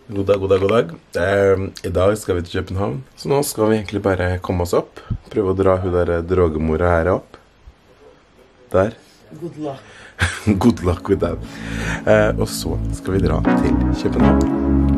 God dag, god dag, god dag. I dag skal vi til København. Så nå skal vi egentlig bare komme oss opp. Prøve å dra hun der drogemora her opp. Der. Good luck. Good luck with that. Og så skal vi dra til København.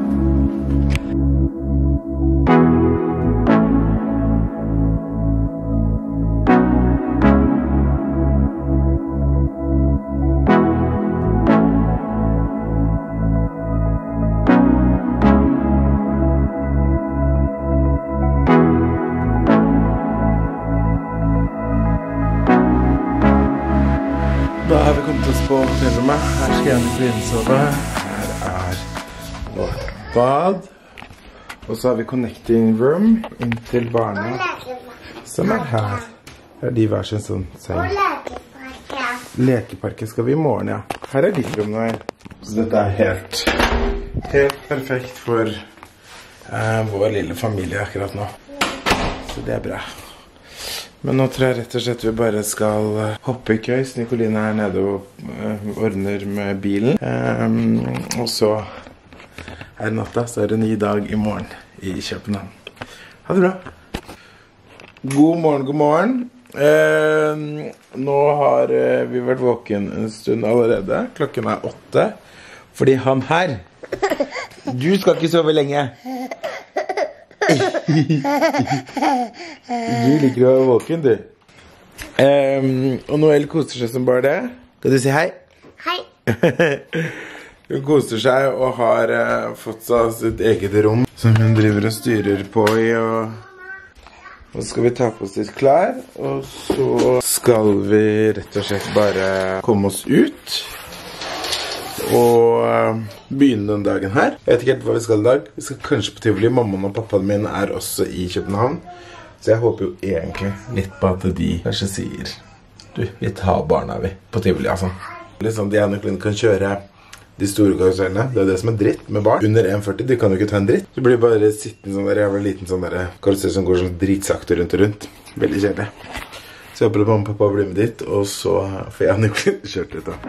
Da har vi kommet oss på hotellrommet. Her skal jeg til sove. Her vårt bad. Og så har vi connecting room inn til barna. Som her. Her de hver sin sånn seng. Og lekeparket. Lekeparket skal vi i morgen, ja. Her ditt rom nå. Så dette helt perfekt for vår lille familie akkurat nå. Så det bra. Men nå tror jeg rett og slett vi bare skal hoppe i køys. Nikoline er nede og ordner med bilen. Og så er det natta, så er det en ny dag i morgen i København. Ha det bra. God morgen, god morgen. Nå har vi vært våken en stund allerede. Klokken er 8. Fordi han her, du skal ikke sove lenge. Du liker å være våken, du. Og Noel koser seg som bare det. Kan du si hei? Hei. Hun koser seg og har fått seg sitt eget rom som hun driver og styrer på i. Og så skal vi ta på oss litt klær, og så skal vi rett og slett bare komme oss ut og begynne den dagen her. Jeg vet ikke helt hva vi skal i dag. Vi skal kanskje på Tivoli. Mammaen og pappaen min er også i København. Så jeg håper jo egentlig litt på at de kanskje sier du, vi tar barna vi på Tivoli, altså. Liksom de ene kan kjøre de store karusellene. Det er det som er dritt med barn. Under 1,40, de kan jo ikke ta en dritt. Så blir det bare sittende sånn der jævla liten sånn der karusell som går sånn dritsakte rundt og rundt. Veldig kjedelig. Så jeg håper at mamma og pappa blir med dit, og så får jeg Nikoline kjørt litt da.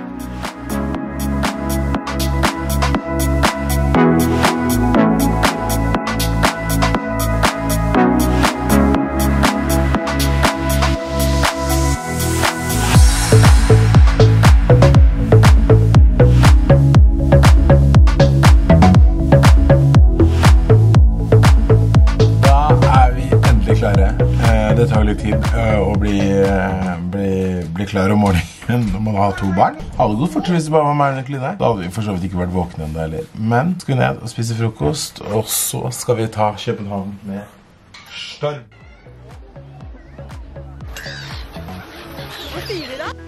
Det tar litt tid å bli klar om morgenen når man har 2 barn. Hadde gått fort hvis det bare var meg og Nikoline. Da hadde vi for så vidt ikke vært våkne enda heller. Men skal vi ned og spise frokost, og så skal vi ta København med storm. Hva sier du da?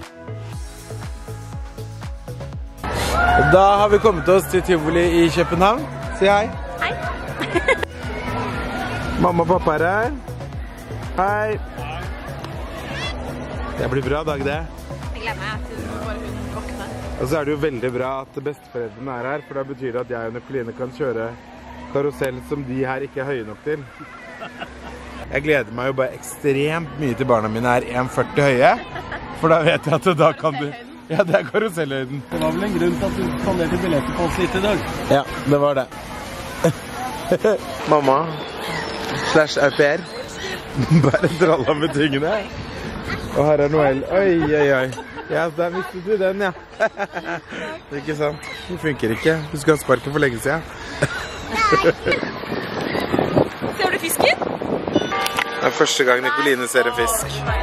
Da har vi kommet oss til Tivoli i København. Si hei. Hei. Mamma og pappa er her. Hei. Det blir bra dag, det. Jeg gleder meg til bare hun våkner. Og så er det jo veldig bra at besteforeldrene er her, for da betyr det at jeg og Nikoline kan kjøre karusell som de her ikke er høye nok til. Jeg gleder meg jo bare ekstremt mye til barna mine er 1,40 høye, for da vet jeg at da kan du... Ja, det er karusellhøyden. Det var vel en grunn til at du spanderte billetter på oss litt i dag. Ja, det var det. Mamma / au pair. Bare dralla med tingene. Og her er Noel. Oi, oi, oi. Ja, der mistet du den, ja. Ikke sant? Det funker ikke. Du skal ha sparket for lenge siden. Ser du fisken? Det er første gang Nikoline ser en fisk.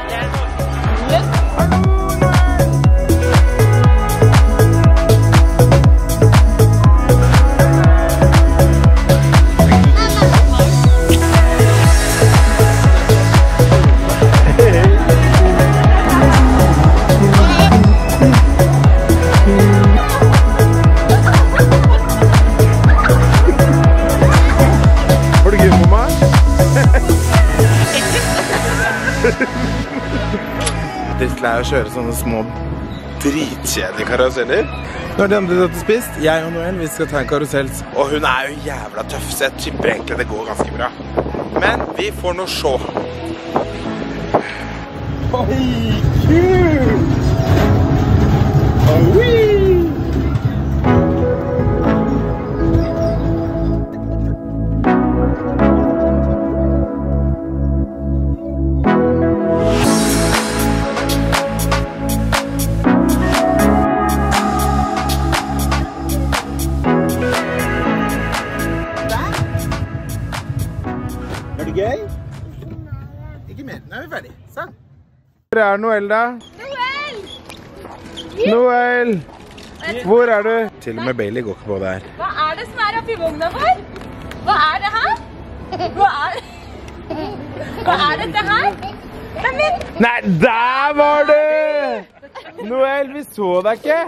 Drittlei å kjøre sånne små dritkjedelige karuseller. Nå har de andre tatt og spist. Jeg og Noel, vi skal ta en karusell. Og hun er jo jævla tøff, så jeg tipper egentlig det går ganske bra. Men vi får nå se. Oi, kult! Oi! gøy? Ikke mer. Nå er vi ferdig. Sånn. Hvor er Noel da? Noel! Hvor er du? Til og med Bailey går ikke på det her. Hva er det som er oppi vogna vår? Hva er det her? Hva er dette her? Nei, der var du! Noel, vi så deg ikke.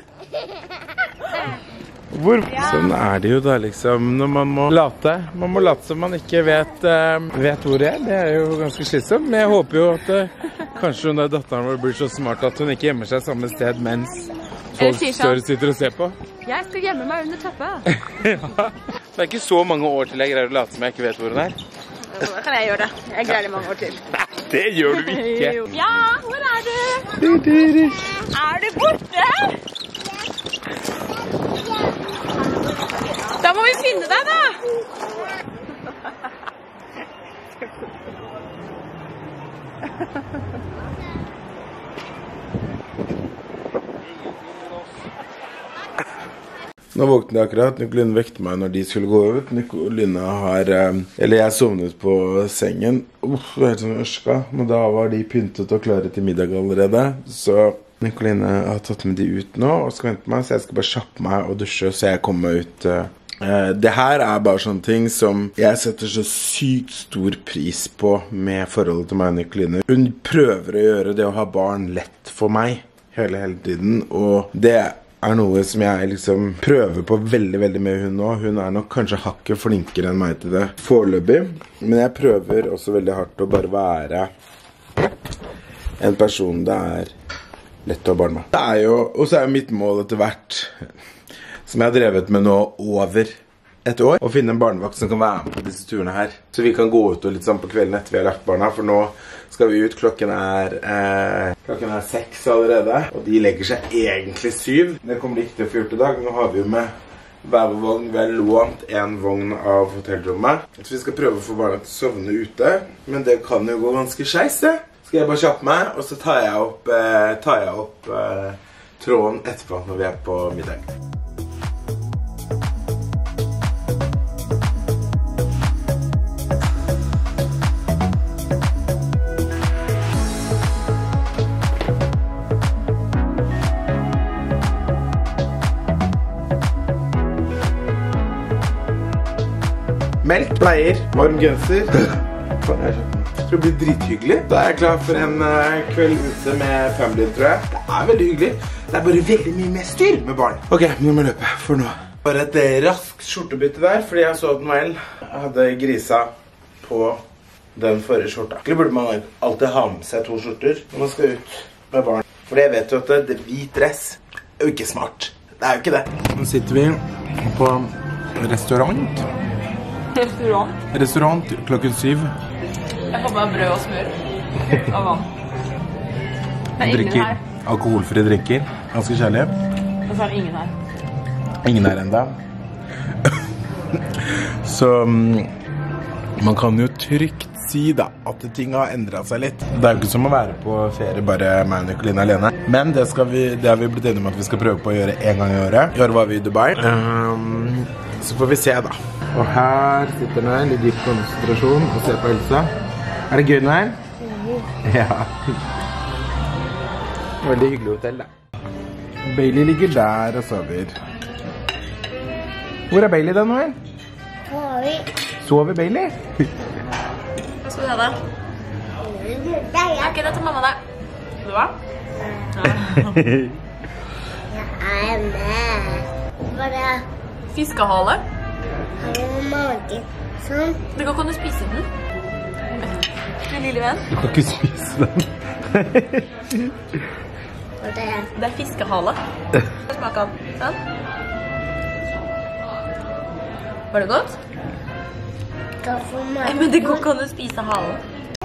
Sånn er det jo da liksom når man må late. Man må late som man ikke vet hvor det er. Det er jo ganske slitsomt. Men jeg håper jo at kanskje hun der datteren vår blir så smart at hun ikke gjemmer seg samme sted mens folk sitter og ser på. Jeg skal gjemme meg under teppet. Ja. Det er ikke så mange år til jeg greier å late som jeg ikke vet hvor hun er. Da kan jeg gjøre det. Jeg greier det mange år til. Nei, det gjør du ikke. Ja, hvor er du? Er du borte? Da må vi finne deg da. Nå våknet jeg akkurat. Nicoline vekte meg når de skulle gå ut. Nicoline har, eller jeg sovnet på sengen. Det er helt sånn ørska. Men da var de pyntet og klare til middag allerede. Så Nicoline har tatt med de ut nå og skal vente meg. Så jeg skal bare kjappe meg og dusje så jeg kommer meg ut. Det her er bare sånne ting som jeg setter så sykt stor pris på med forholdet til meg og Nicoline. Hun prøver å gjøre det å ha barn lett for meg hele tiden. Og det er noe som jeg liksom prøver på veldig med hun nå. Hun er nok kanskje hakket flinkere enn meg til det foreløpig. Men jeg prøver også veldig hardt å bare være en person det er lett å ha barn med. Det er jo, og så er mitt mål etter hvert, som jeg har drevet med nå over et år, å finne en barnevakt som kan være med på disse turene her. Så vi kan gå ut og litt sånn på kvelden etter vi har lagt barna, for nå skal vi ut. Klokken er 6 allerede, og de legger seg egentlig 7. Det kommer ikke til å få gjort i dag. Nå har vi jo med hver vogn. Vi har lånt en vogn av hotellrommet. Så vi skal prøve å få barna til å sovne ute, men det kan jo gå ganske skeis, det. Skal jeg bare kjappe meg, og så tar jeg opp tråden etterpå når vi er på middag. Melk, bleier, varm genser. Jeg tror det blir drithyggelig. Da er jeg klar for en kveld ute med family, tror jeg. Det er veldig hyggelig. Det er bare veldig mye mer styr med barn. Ok, nå må jeg løpe for nå. Bare et raskt skjortebytte der, fordi jeg så at Noel hadde grisa på den forrige skjorta. Egentlig burde man alltid ha med seg 2 skjorter når man skal ut med barn. For jeg vet jo at det hvit dress er jo ikke smart. Det er jo ikke det. Nå sitter vi på restaurant. Restaurant klokken 7. Jeg får bare brød og smør og vann. Det er ingen her. Alkoholfrie drikker. Ganske kjærlig. Og så er det ingen her. Ingen her enda. Så man kan jo trygt si da at ting har endret seg litt. Det er jo ikke som å være på ferie bare meg og Nicoline alene. Men det har vi blitt enige om at vi skal prøve på å gjøre en gang i året. I år var vi i Dubai. Så får vi se da. Og her sitter Noel i dyp konsentrasjon og ser på Elsa. Er det gøy, Noel? Ja. Veldig hyggelig hotell da. Bailey ligger der og sover. Hvor er Bailey da, Noel? Sover Bailey? Skal du ha det? Ok, da tar mamma det. Du hva? Jeg er med. Hva er det? Fiskehale. Har du magen? Sånn. Det går kan du spise den. Du lille venn. Jeg kan ikke spise den. Hva er det? Det er fiskehale. Smak av. Sånn. Var det godt? Men det går kan du spise halen.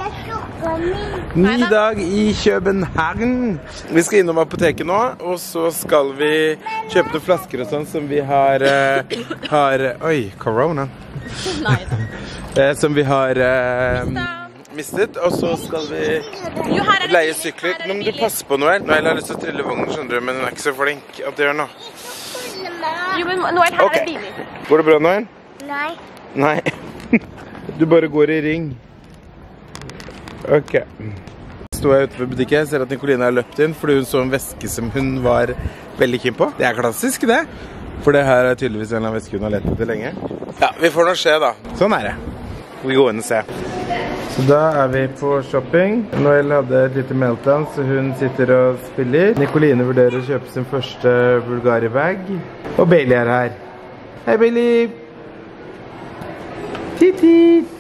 Middag i København. Vi skal innom apoteket nå, og så skal vi kjøpe noen flasker og sånn som vi har oi, corona. Nei. Som vi har mistet, og så skal vi leie sykler. Nå må du passe på Noel. Noel har lyst til å trille vognen, skjønner du, men hun er ikke så flink at det gjør noe. Jo, men Noel, her er biler. Går det bra, Noel? Nei. Nei. Du bare går i ring. Ok. Står jeg ute ved butikken, jeg ser at Nicoline har løpt inn fordi hun så en veske som hun var veldig keen på. Det er klassisk det. For det her er tydeligvis en eller annen veske hun har lett etter lenge. Ja, vi får noe skje da. Sånn er det. Vi går inn og ser. Så da er vi på shopping. Noel hadde et lite meltdown, så hun sitter og spiller. Nicoline vurderer å kjøpe sin første Bulgari-bag. Og Bailey er her. Hei Bailey! Tit-tit!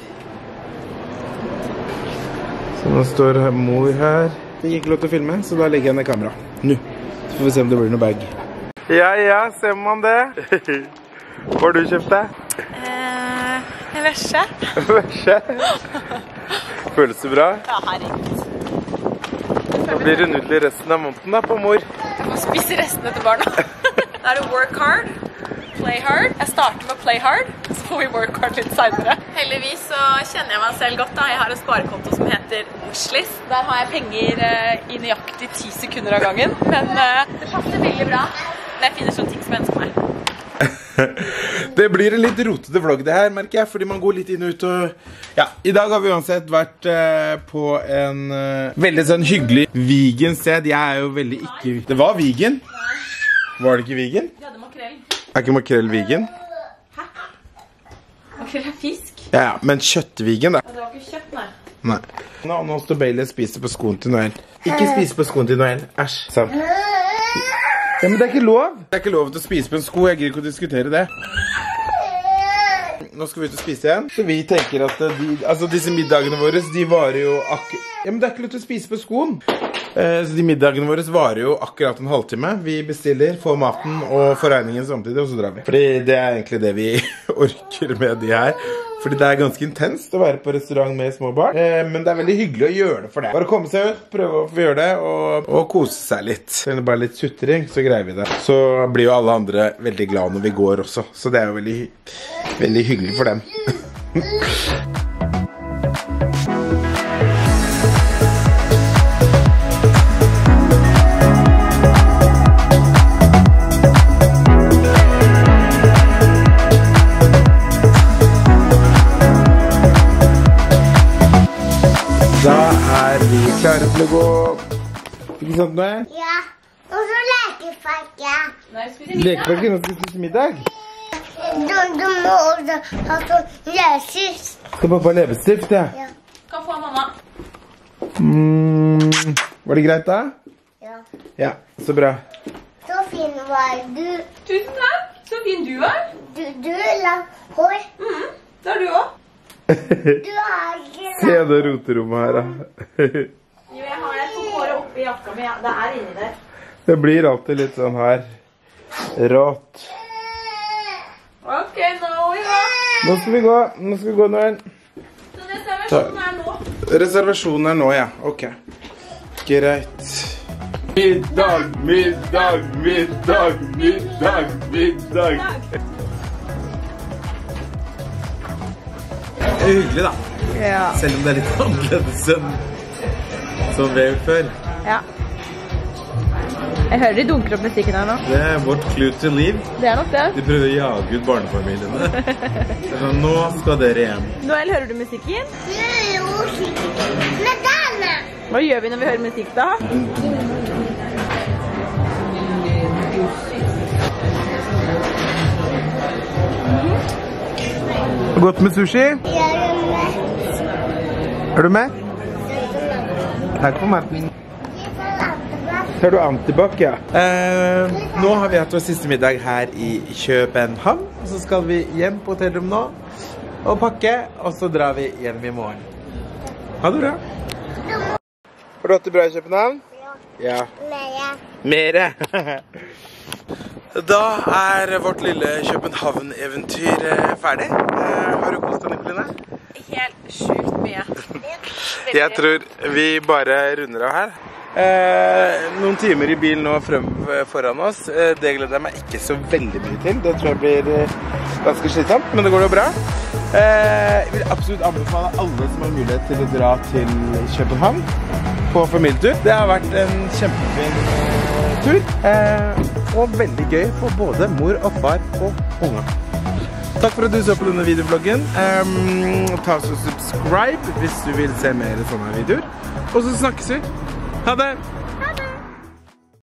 Så nå står mor her. Det gikk ikke lov til å filme, så da legger jeg ned kamera. Nå. Så får vi se om det blir noe bag. Ja, ser man det? Hva har du kjøpt deg? En vesje. Vesje? Føles det bra? Ja, herregud. Da blir det nudler resten av måneden da, på mor. Du må spise restene til barna. Da er det work hard, play hard. Jeg starter med play hard, så får vi work hard litt senere. Heldigvis så kjenner jeg meg selv godt da. Jeg har en sparekonto som heter Wishlist. Der har jeg penger i nøyaktig 10 sekunder av gangen. Men det passer veldig bra. Men jeg finner sånne ting som jeg ønsker meg. Det blir en litt rotete vlogg det her, merker jeg, fordi man går litt inn og ut og... Ja, i dag har vi uansett vært på en veldig sånn hyggelig vegan sted. Jeg er jo veldig ikke... Det var vegan. Var det ikke vegan? Vi hadde makrell. Er ikke makrell vegan? Hæ? Makrell er fisk. Ja, men kjøttvegan da. Det var ikke kjøtt, nei. Nei. Nå står Bailey og spiser på skoen til Noel. Ikke spise på skoen til Noel. Æsj, sant. Ja, men det er ikke lov. Det er ikke lov til å spise på en sko. Jeg gir ikke å diskutere det. Nå skal vi ut og spise igjen. Så vi tenker at disse middagene våre, de varer jo Ja, men det er ikke lov til å spise på skoen. Så de middagene våre varer jo akkurat en halvtime. Vi bestiller, får maten og får regningen samtidig, og så drar vi. Fordi det er egentlig det vi orker med de her. Fordi det er ganske intenst å være på restaurant med små barn. Men det er veldig hyggelig å gjøre det for det. Bare komme seg ut, prøve å få gjøre det, og kose seg litt. Eller bare litt sutring, så greier vi det. Så blir jo alle andre veldig glad når vi går også. Så det er jo veldig, veldig hyggelig for dem. Da er vi klare til å gå. Ikke sant, Noel? Ja, og så lekepark, ja. Lekepark, nå skal vi spise middag. Du må også ha sånn løsist. Skal pappa ha leppestift, ja? Ja. Kan få mamma. Var det greit da? Ja. Ja, så bra. Så fin var du. Tusen takk. Så fin du er. Du la hår. Det er du også. Du har ikke Se det roterommet her, da. Jo, jeg har et håret oppi jakka mi. Det er inni der. Det blir alltid litt sånn her. Rått. Ok, nå vi går. Nå skal vi gå. Nå skal vi gå, Noel. Så reservasjonen er nå. Reservasjonen er nå, ja. Ok. Greit. Middag, middag, middag, middag, middag. Det er hyggelig da. Ja. Selv om det er litt annerledes enn som vi gjorde før. Ja. Jeg hører de dunker opp musikken her nå. Det er vårt clue to live. Det er nok det. De prøver å jage ut barnefamiliene. Så nå skal dere hjem. Noel, hører du musikken? Med denne. Hva gjør vi når vi hører musikk da? Godt med sushi? Jeg er med. Er du med? Takk for maten. Tar du antibac, ja? Nå har vi hatt vår siste middag her i København. Og så skal vi hjem på hotellrom nå og pakke, og så drar vi hjem i morgen. Ha det bra. Har du hatt det bra i København? Ja. Mere. Da er vårt lille København-eventyr ferdig. Har du kost deg, Nicoline? Helt sjukt mye. Jeg tror vi bare runder av her. Noen timer i bil nå foran oss. Det gleder jeg meg ikke så veldig mye til. Det tror jeg blir ganske slitsomt, men det går jo bra. Jeg vil absolutt anbefale alle som har mulighet til å dra til København på familietur. Det har vært en kjempefin tur, og veldig gøy for både mor og far og unger. Takk for at du så på denne videobloggen. Ta så subscribe hvis du vil se mer sånne videoer. Og så snakkes vi. Ha det!